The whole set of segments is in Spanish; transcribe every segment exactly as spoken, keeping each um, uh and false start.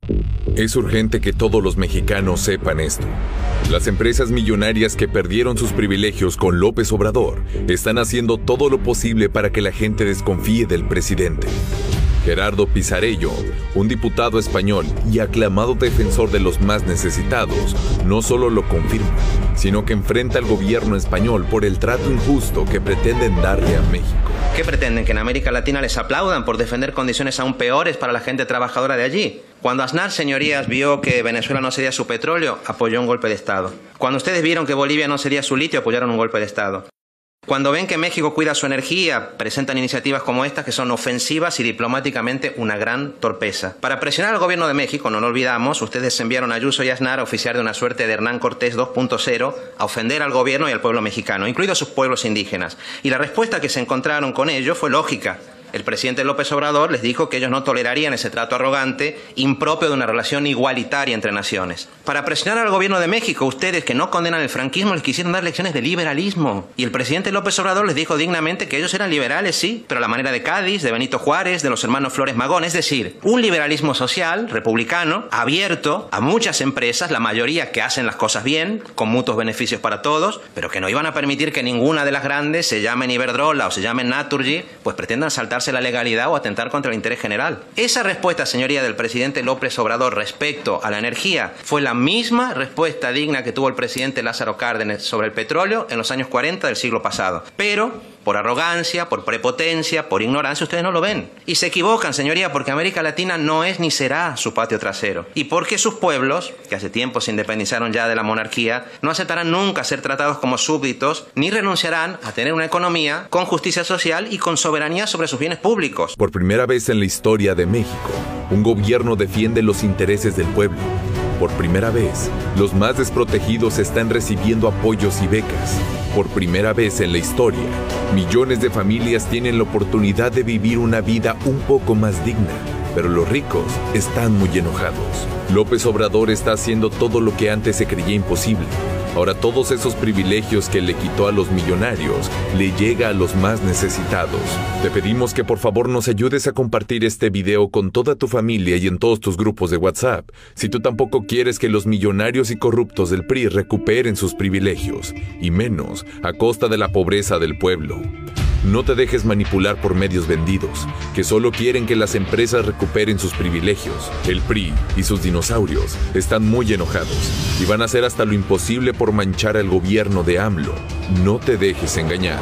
Es urgente que todos los mexicanos sepan esto. Las empresas millonarias que perdieron sus privilegios con López Obrador están haciendo todo lo posible para que la gente desconfíe del presidente. Gerardo Pisarello, un diputado español y aclamado defensor de los más necesitados, no solo lo confirma, sino que enfrenta al gobierno español por el trato injusto que pretenden darle a México. ¿Qué pretenden? ¿Que en América Latina les aplaudan por defender condiciones aún peores para la gente trabajadora de allí? Cuando Aznar, señorías, vio que Venezuela no sería su petróleo, apoyó un golpe de Estado. Cuando ustedes vieron que Bolivia no sería su litio, apoyaron un golpe de Estado. Cuando ven que México cuida su energía, presentan iniciativas como estas que son ofensivas y diplomáticamente una gran torpeza. Para presionar al gobierno de México, no lo olvidamos, ustedes enviaron a Ayuso y Aznar a oficiar de una suerte de Hernán Cortés dos punto cero, a ofender al gobierno y al pueblo mexicano, incluidos sus pueblos indígenas. Y la respuesta que se encontraron con ello fue lógica. El presidente López Obrador les dijo que ellos no tolerarían ese trato arrogante, impropio de una relación igualitaria entre naciones. Para presionar al gobierno de México, ustedes que no condenan el franquismo les quisieron dar lecciones de liberalismo. Y el presidente López Obrador les dijo dignamente que ellos eran liberales, sí, pero a la manera de Cádiz, de Benito Juárez, de los hermanos Flores Magón. Es decir, un liberalismo social, republicano, abierto a muchas empresas, la mayoría que hacen las cosas bien, con mutuos beneficios para todos, pero que no iban a permitir que ninguna de las grandes, se llamen Iberdrola o se llamen Naturgy, pues pretendan saltarse la legalidad o atentar contra el interés general. Esa respuesta, señoría, del presidente López Obrador respecto a la energía fue la misma respuesta digna que tuvo el presidente Lázaro Cárdenas sobre el petróleo en los años cuarenta del siglo pasado. Pero por arrogancia, por prepotencia, por ignorancia, ustedes no lo ven. Y se equivocan, señoría, porque América Latina no es ni será su patio trasero. Y porque sus pueblos, que hace tiempo se independizaron ya de la monarquía, no aceptarán nunca ser tratados como súbditos, ni renunciarán a tener una economía con justicia social y con soberanía sobre sus bienes públicos. Por primera vez en la historia de México, un gobierno defiende los intereses del pueblo. Por primera vez, los más desprotegidos están recibiendo apoyos y becas. Por primera vez en la historia, millones de familias tienen la oportunidad de vivir una vida un poco más digna, pero los ricos están muy enojados. López Obrador está haciendo todo lo que antes se creía imposible. Ahora todos esos privilegios que le quitó a los millonarios le llega a los más necesitados. Te pedimos que por favor nos ayudes a compartir este video con toda tu familia y en todos tus grupos de WhatsApp, si tú tampoco quieres que los millonarios y corruptos del P R I recuperen sus privilegios, y menos a costa de la pobreza del pueblo. No te dejes manipular por medios vendidos, que solo quieren que las empresas recuperen sus privilegios. El P R I y sus dinosaurios están muy enojados y van a hacer hasta lo imposible por manchar al gobierno de AMLO. No te dejes engañar.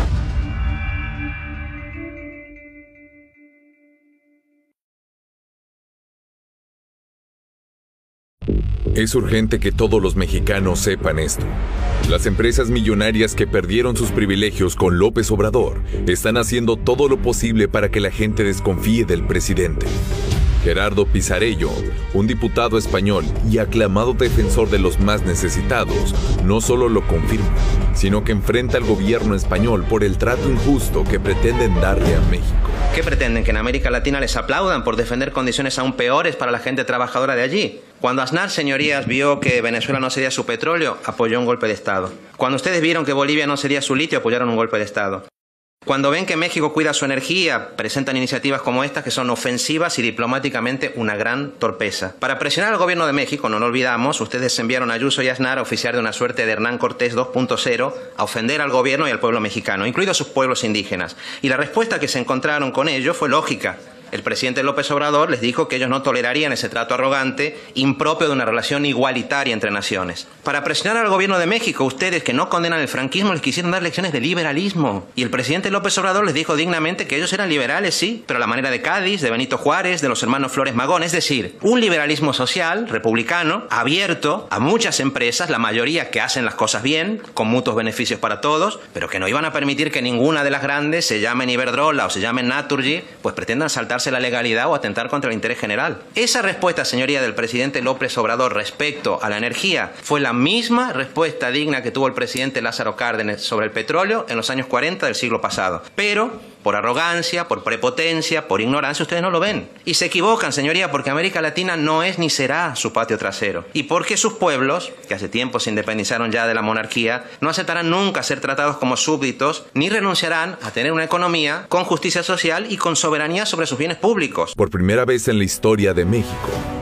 Es urgente que todos los mexicanos sepan esto. Las empresas millonarias que perdieron sus privilegios con López Obrador están haciendo todo lo posible para que la gente desconfíe del presidente. Gerardo Pisarello, un diputado español y aclamado defensor de los más necesitados, no solo lo confirma, sino que enfrenta al gobierno español por el trato injusto que pretenden darle a México. ¿Qué pretenden? ¿Que en América Latina les aplaudan por defender condiciones aún peores para la gente trabajadora de allí? Cuando Aznar, señorías, vio que Venezuela no sería su petróleo, apoyó un golpe de Estado. Cuando ustedes vieron que Bolivia no sería su litio, apoyaron un golpe de Estado. Cuando ven que México cuida su energía, presentan iniciativas como estas que son ofensivas y diplomáticamente una gran torpeza. Para presionar al gobierno de México, no lo olvidamos, ustedes enviaron a Ayuso y Aznar a oficiar de una suerte de Hernán Cortés dos punto cero, a ofender al gobierno y al pueblo mexicano, incluidos sus pueblos indígenas. Y la respuesta que se encontraron con ello fue lógica. El presidente López Obrador les dijo que ellos no tolerarían ese trato arrogante, impropio de una relación igualitaria entre naciones. Para presionar al gobierno de México, ustedes que no condenan el franquismo les quisieron dar lecciones de liberalismo. Y el presidente López Obrador les dijo dignamente que ellos eran liberales, sí, pero a la manera de Cádiz, de Benito Juárez, de los hermanos Flores Magón. Es decir, un liberalismo social, republicano, abierto a muchas empresas, la mayoría que hacen las cosas bien, con mutuos beneficios para todos, pero que no iban a permitir que ninguna de las grandes, se llamen Iberdrola o se llamen Naturgy, pues pretendan saltar la legalidad o atentar contra el interés general. Esa respuesta, señoría, del presidente López Obrador respecto a la energía fue la misma respuesta digna que tuvo el presidente Lázaro Cárdenas sobre el petróleo en los años cuarenta del siglo pasado. Pero por arrogancia, por prepotencia, por ignorancia, ustedes no lo ven. Y se equivocan, señoría, porque América Latina no es ni será su patio trasero. Y porque sus pueblos, que hace tiempo se independizaron ya de la monarquía, no aceptarán nunca ser tratados como súbditos, ni renunciarán a tener una economía con justicia social y con soberanía sobre sus bienes públicos. Por primera vez en la historia de México,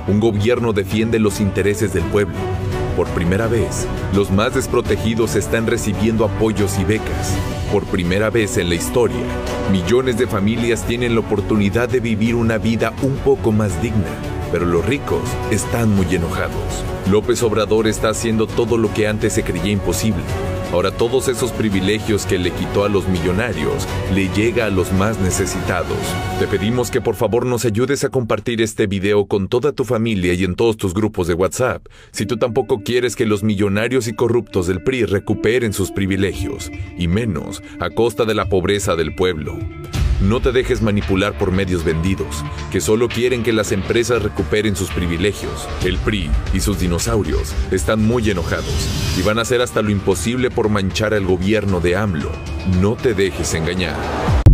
un gobierno defiende los intereses del pueblo. Por primera vez, los más desprotegidos están recibiendo apoyos y becas. Por primera vez en la historia, millones de familias tienen la oportunidad de vivir una vida un poco más digna, pero los ricos están muy enojados. López Obrador está haciendo todo lo que antes se creía imposible. Ahora todos esos privilegios que le quitó a los millonarios le llega a los más necesitados. Te pedimos que por favor nos ayudes a compartir este video con toda tu familia y en todos tus grupos de WhatsApp, si tú tampoco quieres que los millonarios y corruptos del P R I recuperen sus privilegios, y menos a costa de la pobreza del pueblo. No te dejes manipular por medios vendidos, que solo quieren que las empresas recuperen sus privilegios. El P R I y sus dinosaurios están muy enojados y van a hacer hasta lo imposible por manchar al gobierno de AMLO. No te dejes engañar.